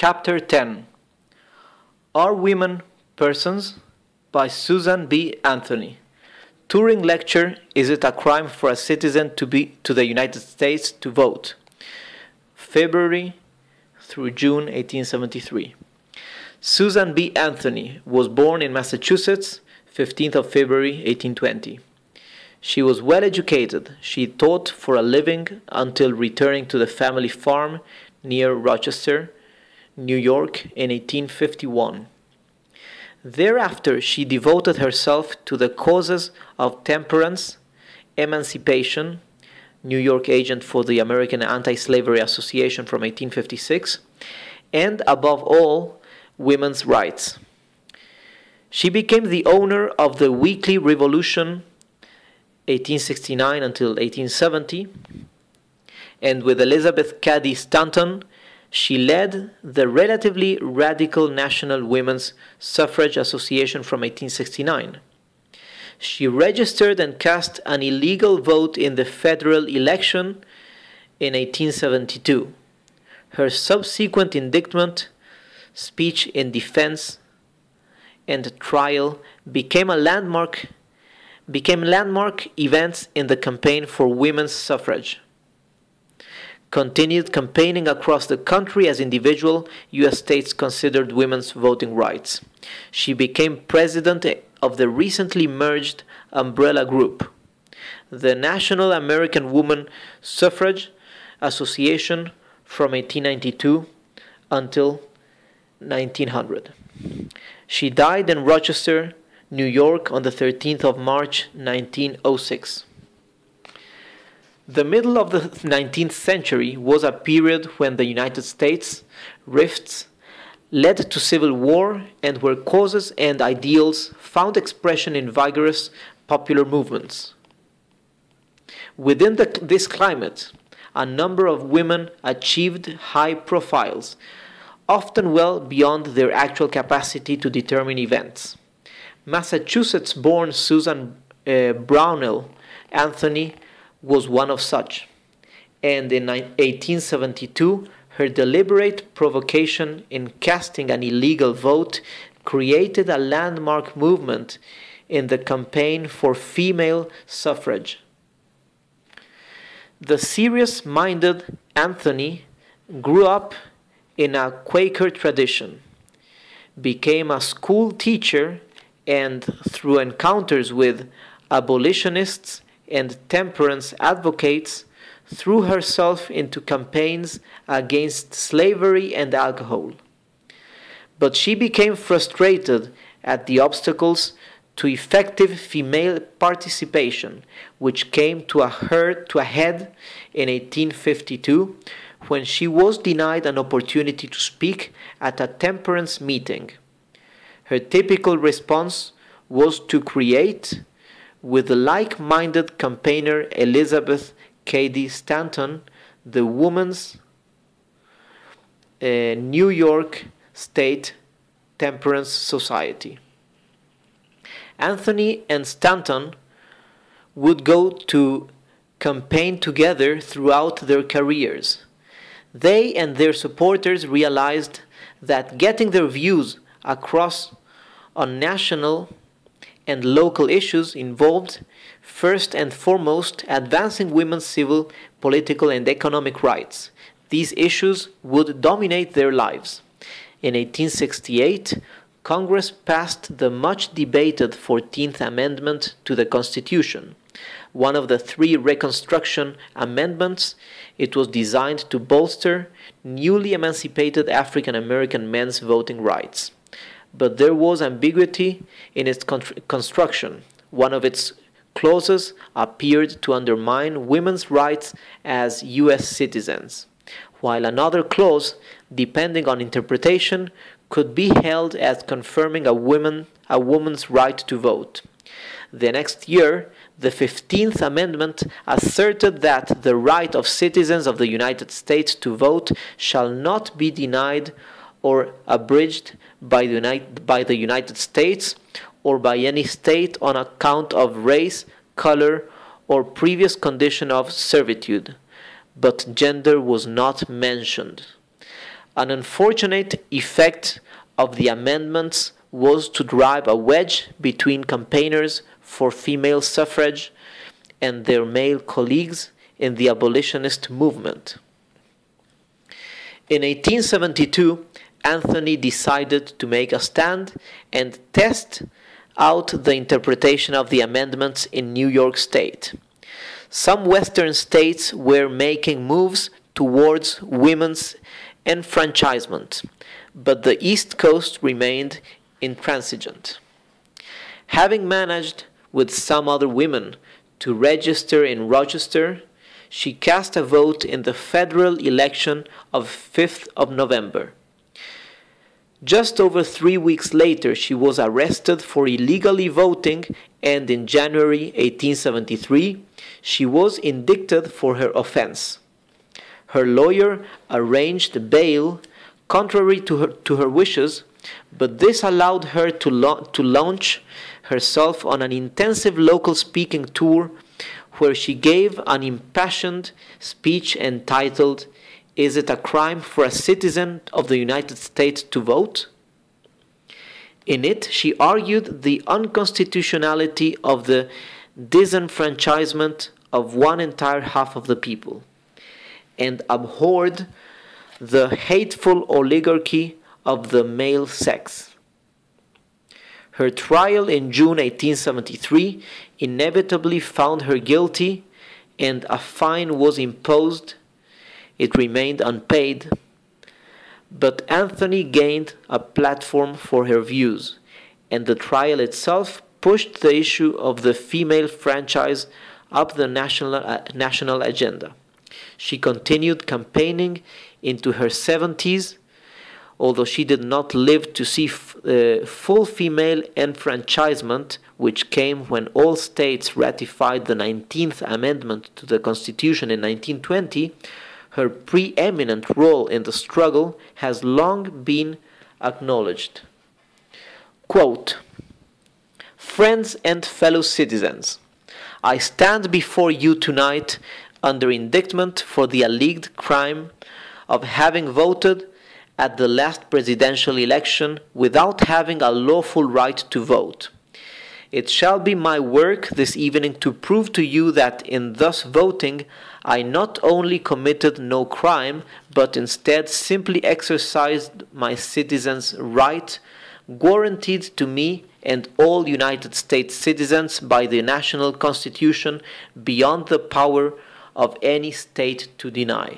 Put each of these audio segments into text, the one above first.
Chapter 10. Are Women Persons? By Susan B. Anthony. Turing lecture, Is it a crime for a citizen to the United States to vote? February through June 1873. Susan B. Anthony was born in Massachusetts, 15th of February 1820. She was well educated. She taught for a living until returning to the family farm near Rochester, New York in 1851. Thereafter, she devoted herself to the causes of temperance, emancipation, New York agent for the American Anti-Slavery Association from 1856, and above all, women's rights. She became the owner of the Weekly Revolution 1869 until 1870, and with Elizabeth Cady Stanton, she led the relatively radical National Women's Suffrage Association from 1869. She registered and cast an illegal vote in the federal election in 1872. Her subsequent indictment, speech in defense, and trial became landmark events in the campaign for women's suffrage. Continued campaigning across the country as individual U.S. states considered women's voting rights. She became president of the recently merged umbrella group, the National American Woman Suffrage Association from 1892 until 1900. She died in Rochester, New York on the 13th of March, 1906. The middle of the 19th century was a period when the United States rifts led to civil war and where causes and ideals found expression in vigorous popular movements. Within this climate, a number of women achieved high profiles, often well beyond their actual capacity to determine events. Massachusetts-born Susan Brownell Anthony was one of such, and in 1872 her deliberate provocation in casting an illegal vote created a landmark movement in the campaign for female suffrage. The serious-minded Anthony grew up in a Quaker tradition, became a school teacher, and through encounters with abolitionists and temperance advocates, threw herself into campaigns against slavery and alcohol. But she became frustrated at the obstacles to effective female participation, which came to a head in 1852 when she was denied an opportunity to speak at a temperance meeting. Her typical response was to create, with the like-minded campaigner Elizabeth Cady Stanton, the Women's New York State Temperance Society. Anthony and Stanton would go to campaign together throughout their careers. They and their supporters realized that getting their views across on national and local issues involved, first and foremost, advancing women's civil, political, and economic rights. These issues would dominate their lives. In 1868, Congress passed the much-debated 14th Amendment to the Constitution. One of the three Reconstruction Amendments, it was designed to bolster newly emancipated African American men's voting rights. But there was ambiguity in its construction. One of its clauses appeared to undermine women's rights as U.S. citizens, while another clause, depending on interpretation, could be held as confirming a woman's right to vote. The next year, the 15th Amendment asserted that the right of citizens of the United States to vote shall not be denied or abridged by the United States or by any state on account of race, color, or previous condition of servitude, but gender was not mentioned. An unfortunate effect of the amendments was to drive a wedge between campaigners for female suffrage and their male colleagues in the abolitionist movement. In 1872, Anthony decided to make a stand and test out the interpretation of the amendments in New York State. Some Western states were making moves towards women's enfranchisement, but the East Coast remained intransigent. Having managed, with some other women, to register in Rochester, she cast a vote in the federal election of 5th of November. Just over 3 weeks later, she was arrested for illegally voting, and in January 1873, she was indicted for her offense. Her lawyer arranged bail contrary to her wishes, but this allowed her to launch herself on an intensive local speaking tour where she gave an impassioned speech entitled, "Is it a crime for a citizen of the United States to vote?" In it, she argued the unconstitutionality of the disenfranchisement of one entire half of the people, and abhorred the hateful oligarchy of the male sex. Her trial in June 1873 inevitably found her guilty, and a fine was imposed. It remained unpaid, but Anthony gained a platform for her views, and the trial itself pushed the issue of the female franchise up the national agenda. She continued campaigning into her 70s, although she did not live to see full female enfranchisement, which came when all states ratified the 19th Amendment to the Constitution in 1920. Her preeminent role in the struggle has long been acknowledged. Quote, "Friends and fellow citizens, I stand before you tonight under indictment for the alleged crime of having voted at the last presidential election without having a lawful right to vote. It shall be my work this evening to prove to you that in thus voting I not only committed no crime, but instead simply exercised my citizens' right, guaranteed to me and all United States citizens by the national Constitution, beyond the power of any state to deny.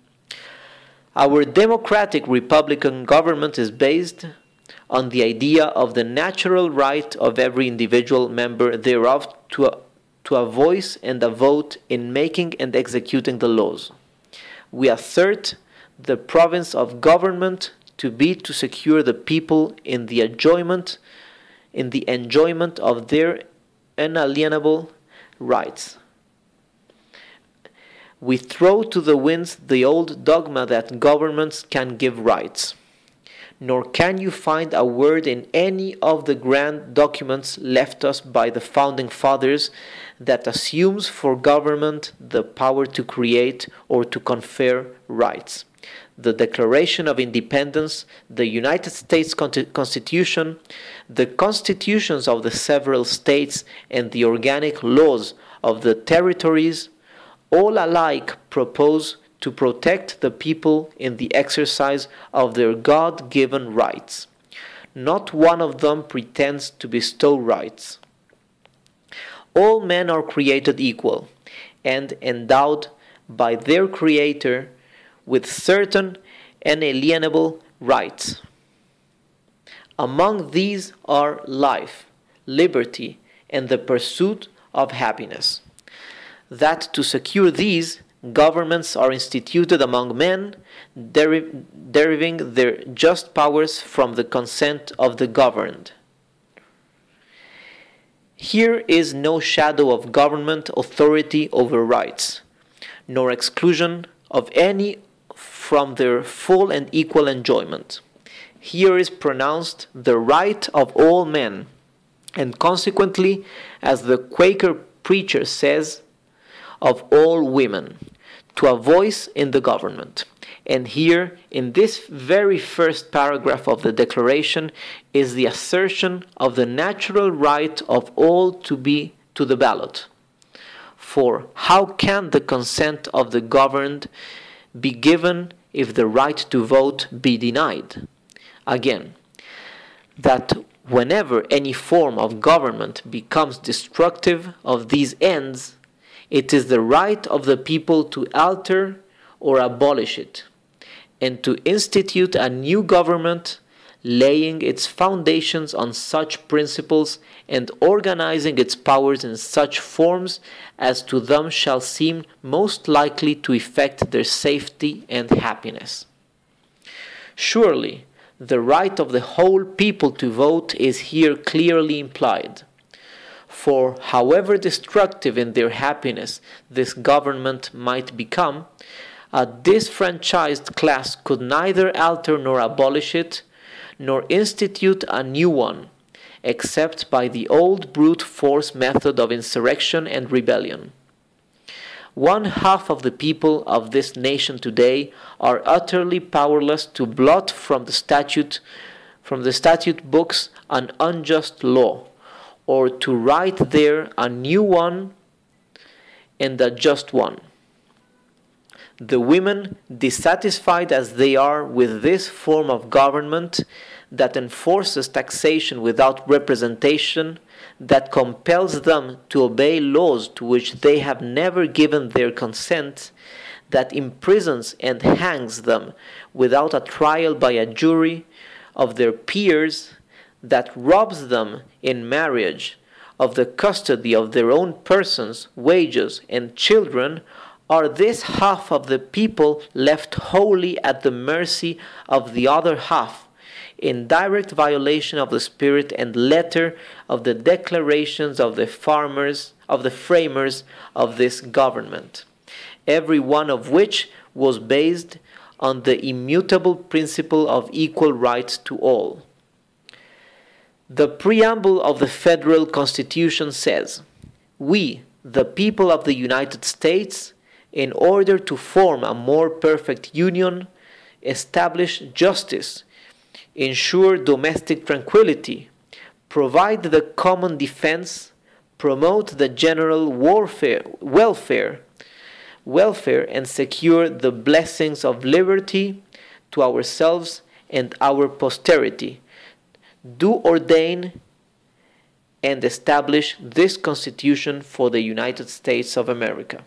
Our democratic republican government is based on the idea of the natural right of every individual member thereof to a voice and a vote in making and executing the laws. We assert the province of government to be to secure the people in the enjoyment of their inalienable rights. We throw to the winds the old dogma that governments can give rights. Nor can you find a word in any of the grand documents left us by the Founding Fathers that assumes for government the power to create or to confer rights. The Declaration of Independence, the United States Constitution, the constitutions of the several states, and the organic laws of the territories all alike propose to protect the people in the exercise of their God-given rights. Not one of them pretends to bestow rights. All men are created equal and endowed by their Creator with certain inalienable rights. Among these are life, liberty, and the pursuit of happiness. That to secure these, governments are instituted among men, deriving their just powers from the consent of the governed. Here is no shadow of government authority over rights, nor exclusion of any from their full and equal enjoyment. Here is pronounced the right of all men, and consequently, as the Quaker preacher says, of all women, to a voice in the government. And here, in this very first paragraph of the Declaration, is the assertion of the natural right of all to be to the ballot. For how can the consent of the governed be given if the right to vote be denied? Again, that whenever any form of government becomes destructive of these ends, it is the right of the people to alter or abolish it, and to institute a new government, laying its foundations on such principles and organizing its powers in such forms as to them shall seem most likely to effect their safety and happiness. Surely, the right of the whole people to vote is here clearly implied. For however destructive in their happiness this government might become, a disfranchised class could neither alter nor abolish it, nor institute a new one, except by the old brute force method of insurrection and rebellion. One half of the people of this nation today are utterly powerless to blot from the statute books an unjust law, or to write there a new one and a just one. The women, dissatisfied as they are with this form of government that enforces taxation without representation, that compels them to obey laws to which they have never given their consent, that imprisons and hangs them without a trial by a jury of their peers, that robs them in marriage of the custody of their own persons, wages, and children, are this half of the people left wholly at the mercy of the other half, in direct violation of the spirit and letter of the declarations of the framers of this government, every one of which was based on the immutable principle of equal rights to all. The preamble of the Federal Constitution says, "We, the people of the United States, in order to form a more perfect union, establish justice, ensure domestic tranquility, provide the common defense, promote the general welfare, and secure the blessings of liberty to ourselves and our posterity. Do ordain and establish this Constitution for the United States of America."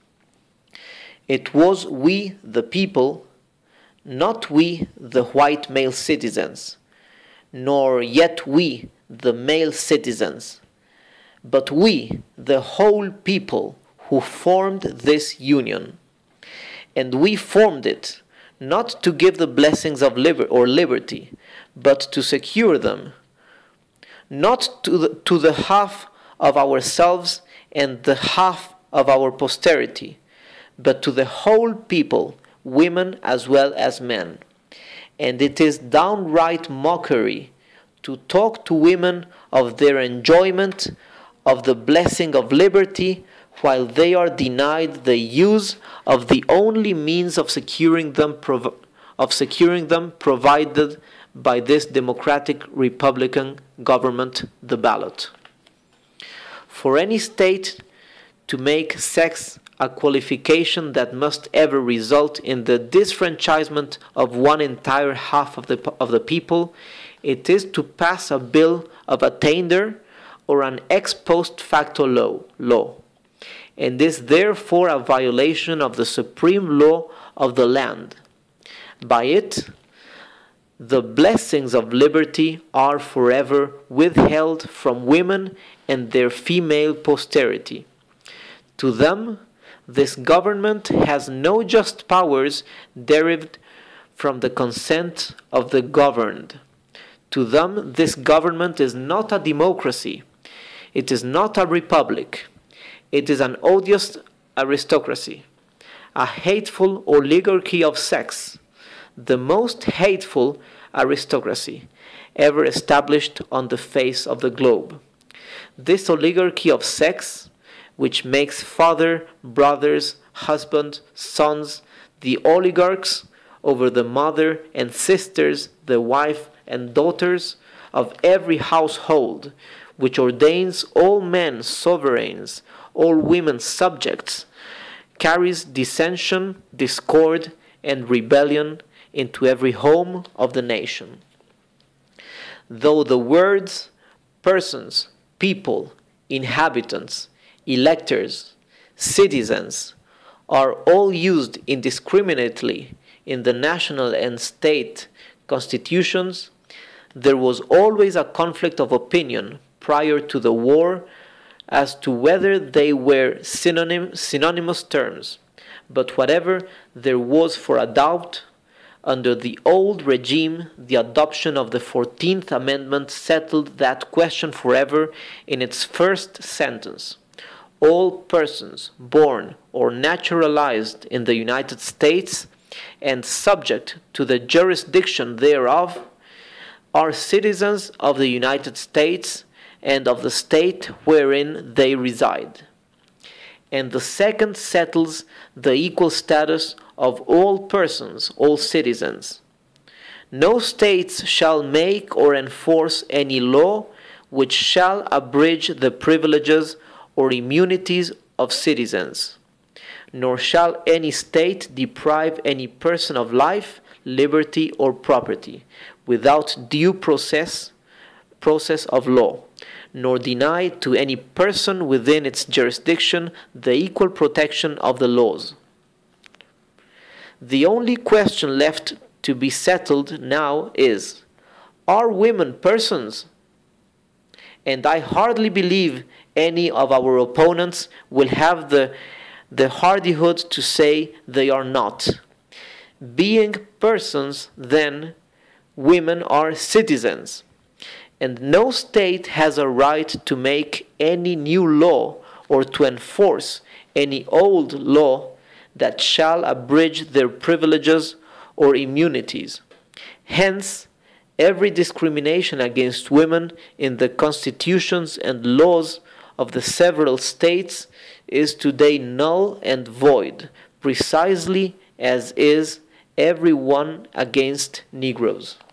It was we, the people, not we, the white male citizens, nor yet we, the male citizens, but we, the whole people, who formed this union. And we formed it not to give the blessings of liberty, but to secure them, not to the half of ourselves and the half of our posterity, but to the whole people, women as well as men. And it is downright mockery to talk to women of their enjoyment of the blessing of liberty while they are denied the use of the only means of securing them provided by this democratic republican government, the ballot. For any state to make sex a qualification that must ever result in the disfranchisement of one entire half of the people, it is to pass a bill of attainder or an ex post facto law, and is therefore a violation of the supreme law of the land. By it, the blessings of liberty are forever withheld from women and their female posterity. To them, this government has no just powers derived from the consent of the governed. To them, this government is not a democracy. It is not a republic. It is an odious aristocracy, a hateful oligarchy of sex, the most hateful aristocracy ever established on the face of the globe. This oligarchy of sex, which makes father, brothers, husband, sons, the oligarchs, over the mother and sisters, the wife and daughters of every household, which ordains all men sovereigns, all women subjects, carries dissension, discord, and rebellion into every home of the nation. Though the words persons, people, inhabitants, electors, citizens are all used indiscriminately in the national and state constitutions, there was always a conflict of opinion prior to the war as to whether they were synonymous terms. But whatever there was for a doubt, under the old regime, the adoption of the 14th Amendment settled that question forever in its first sentence. All persons born or naturalized in the United States and subject to the jurisdiction thereof are citizens of the United States and of the state wherein they reside. And the second settles the equal status of all persons, all citizens. No states shall make or enforce any law which shall abridge the privileges or immunities of citizens, nor shall any state deprive any person of life, liberty, or property without due process of law, nor deny to any person within its jurisdiction the equal protection of the laws. The only question left to be settled now is, are women persons? And I hardly believe any of our opponents will have the hardihood to say they are not. Being persons, then, women are citizens, and no state has a right to make any new law or to enforce any old law that shall abridge their privileges or immunities. Hence, every discrimination against women in the constitutions and laws of the several states is today null and void, precisely as is every one against Negroes.